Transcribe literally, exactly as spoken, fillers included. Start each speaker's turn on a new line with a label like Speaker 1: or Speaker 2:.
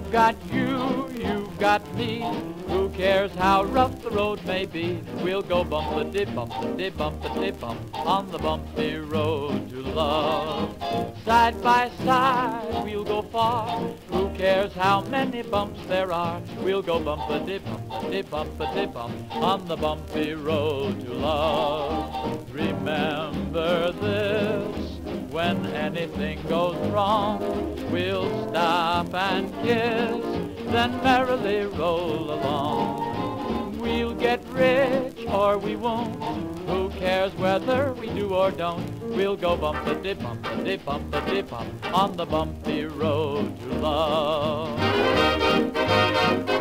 Speaker 1: I've got you, you've got me. Who cares how rough the road may be? We'll go bump-a-dip-bump-a-dip-bump-a-dip-bump on the bumpy road to love. Side by side, we'll go far. Who cares how many bumps there are? We'll go bump-a-dip-bump-a-dip-bump-a-dip-bump on the bumpy road to love. Remember this, when anything goes wrong, we'll stop and kiss, then merrily roll along. We'll get rich or we won't, who cares whether we do or don't? We'll go bump-a-dip-bump-a-dip-bump-a-dip-bump on the bumpy road to love.